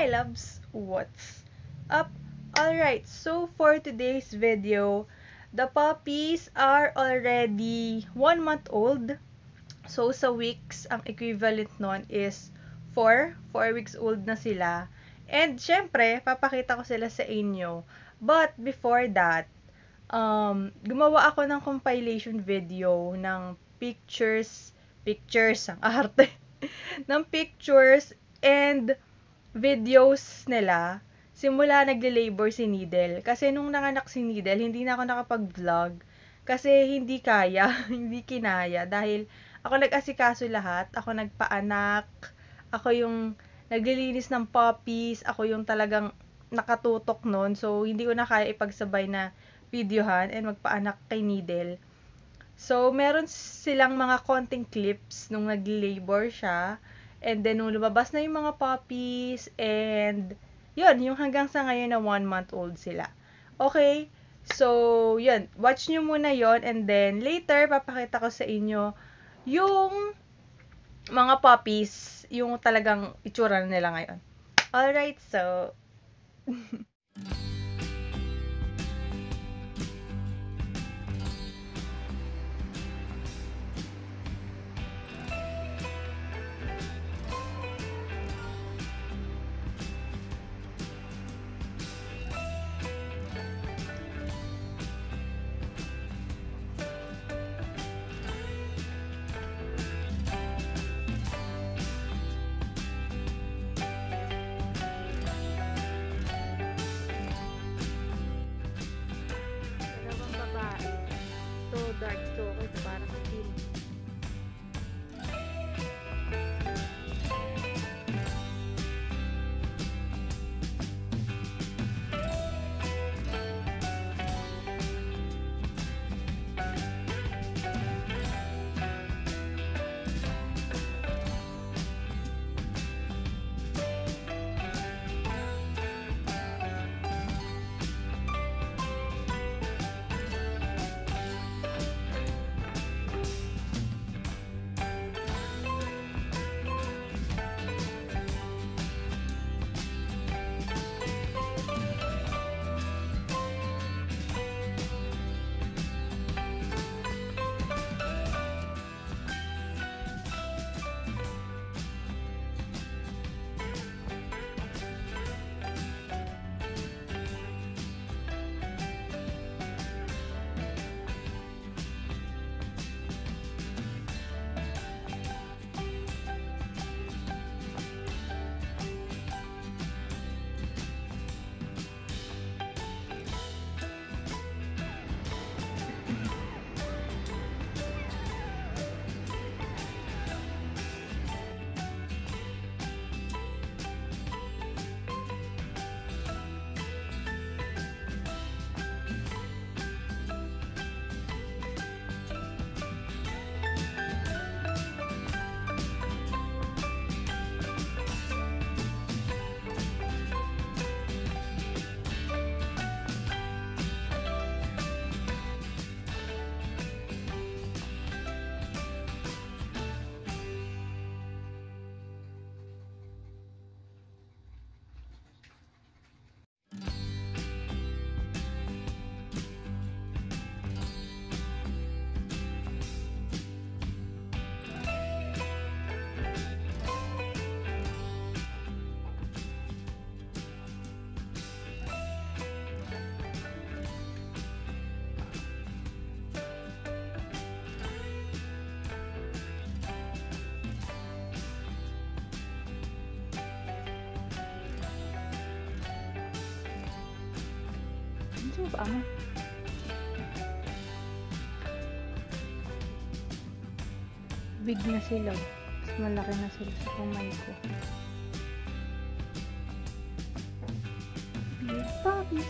Hi loves, what's up? Alright, so for today's video, the puppies are already 1 month old. So sa weeks, ang equivalent nun is 4 weeks old na sila. And syempre, papakita ko sila sa inyo. But before that, gumawa ako ng compilation video ng pictures, ang arte, ng pictures and videos nila simula nagle-labor si Needle. Kasi nung nanganak si Needle, hindi na ako nakapag-vlog kasi hindi kaya, hindi kinaya dahil ako nag-asikaso lahat, ako nagpaanak, ako yung naglilinis ng puppies, ako yung talagang nakatutok nun. So, hindi ko na kaya ipagsabay na videohan and magpaanak kay Needle. So, meron silang mga konting clips nung nag-labor siya. And then, nung lumabas na yung mga puppies, and yun, yung hanggang sa ngayon na 1 month old sila. Okay? So, yun. Watch nyo muna yon and then, later, papakita ko sa inyo yung mga puppies, yung talagang itsura nila ngayon. Alright, so... Dalawang babae. So dark chocolate, parang team. Ano ba ang? Big na sila. Mas malaki na sila sa kamay ko. Big puppies.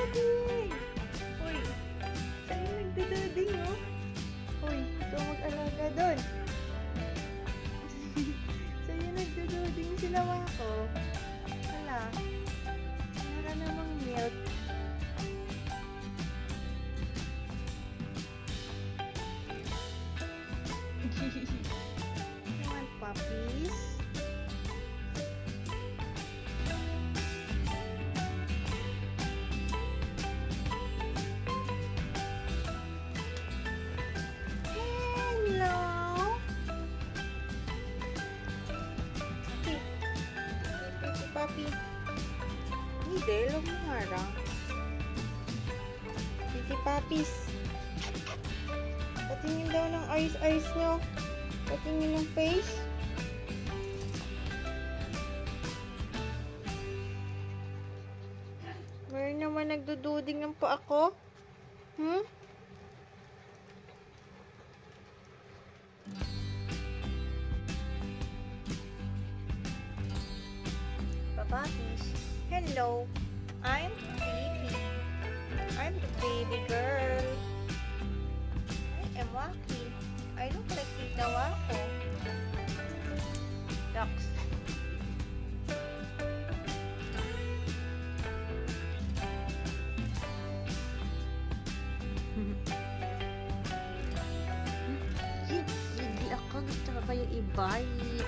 Dududing! Uy, sa'yo nagdududing, oh. Uy, ikaw mag-alaga doon. Sa'yo nagdududing sila ako. Hala, para namang milk. You want puppies? Papi. Hindi, huwag mo harang. Titi Papis. Patingin daw ng eyes nyo. Patingin ng face. Meron naman nagdududing ng pa ako. Hmm? Papis. Hello. I'm Fifi. I'm the baby girl. I am walking. I look like Tita Wako. Ducks. Gigil ako. Gusto ka kayo i-bite.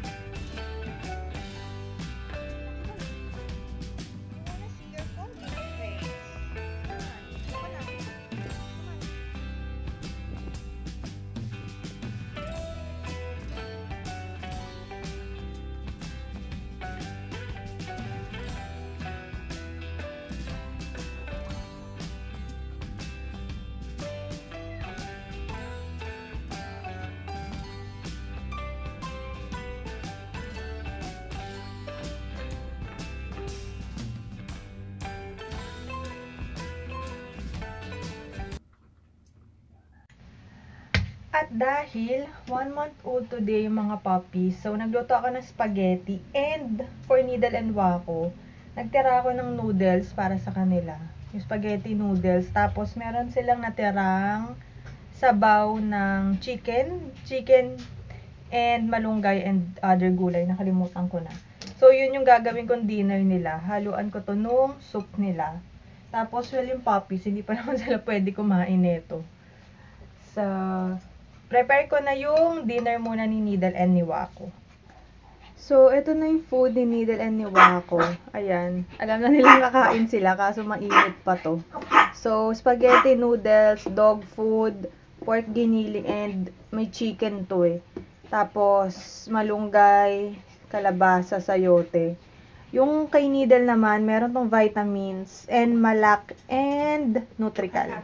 At dahil 1-month-old today yung mga puppies, so nagluto ako ng spaghetti and for Needle and Wako, nagtira ako ng noodles para sa kanila. Yung spaghetti noodles. Tapos meron silang natirang sabaw ng chicken and malunggay and other gulay. Nakalimutan ko na. So yun yung gagawin kong dinner nila. Haluan ko to nung soup nila. Tapos well yung puppies, hindi pa naman sila pwede kumain nito. So prepare ko na yung dinner muna ni Needle and ni Wako. So, ito na yung food ni Needle and ni Wako. Ayan. Alam na nilang kakain sila, kaso mainit pa to. So, spaghetti noodles, dog food, pork giniling, and may chicken to eh. Tapos, malunggay, kalabasa, sayote. Yung kay Needle naman, meron tong vitamins, and malak, and Nutrical.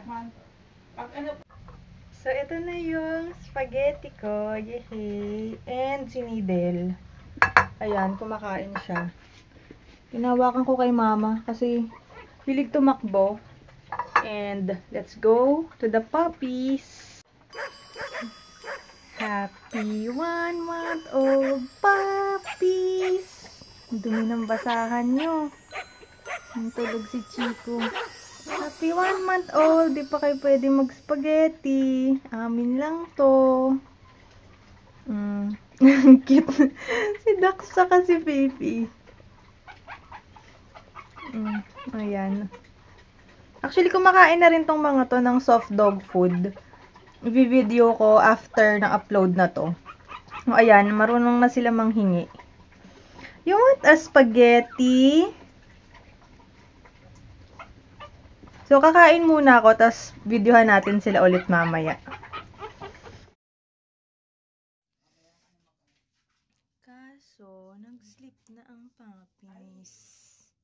So, ito na yung spaghetti ko. Yehey! And si Needle. Ayan, kumakain siya. Tinawakan ko kay mama kasi hilig tumakbo. And let's go to the puppies. Happy 1-month-old puppies! Dumi ng basahan nyo. Ang tulog si Chico. Happy 1-month-old, di pa kayo pwede mag-spaghetti. Amin lang to. Cute. Si Dax saka si Fifi. Ayan. Actually, kumakain na rin tong mga to ng soft dog food. I-video ko after na upload na to. Ayan, marunong na sila manghingi. You want a spaghetti? So, kakain muna ako, tapos videohan natin sila ulit mamaya. Kaso, nag-sleep na ang puppies.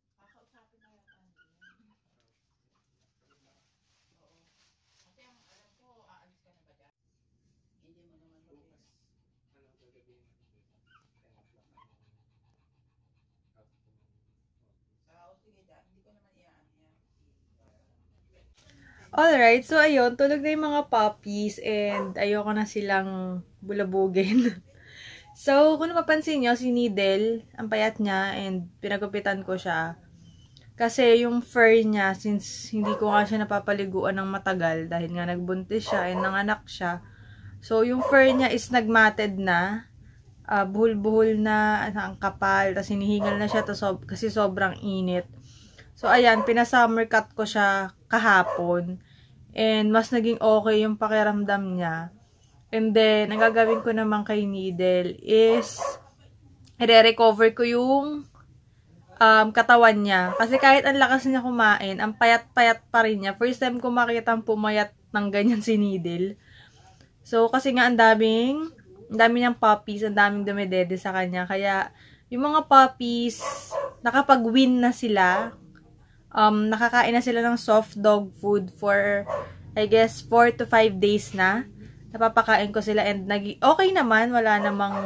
Alright, so ayun, tulog na yung mga puppies and ayoko na silang bulabugin. So, kung napapansin nyo, si Needle, ang payat niya and pinagupitan ko siya. Kasi yung fur niya, since hindi ko nga siya napapaliguan ng matagal, dahil nga nagbuntis siya and nanganak siya, so yung fur niya is nagmatted na, buhol-buhol na, ang kapal, tapos hinihingal na siya kasi sobrang init. So ayan, pina-summer cut ko siya kahapon, and mas naging okay yung pakiramdam niya. And then, ang gagawin ko naman kay Needle is, i-recover ko yung katawan niya. Kasi kahit ang lakas niya kumain, ang payat-payat pa rin niya. First time ko makita ang pumayat ng ganyan si Needle. So, kasi nga ang dami niyang puppies, ang daming dumedede sa kanya. Kaya, yung mga puppies, nakapag-win na sila. Nakakain na sila ng soft dog food for, I guess, 4 to 5 days na. Napapakain ko sila and okay naman. Wala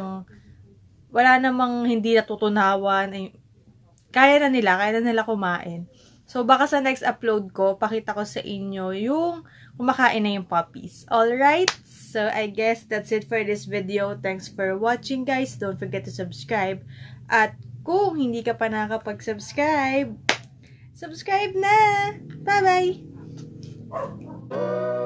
namang hindi natutunawan. Kaya na nila kumain. So, baka sa next upload ko, pakita ko sa inyo yung kumakain na yung puppies. Alright? So, I guess that's it for this video. Thanks for watching, guys. Don't forget to subscribe. At kung hindi ka pa nakakapag-subscribe, subscribe na! Bye-bye!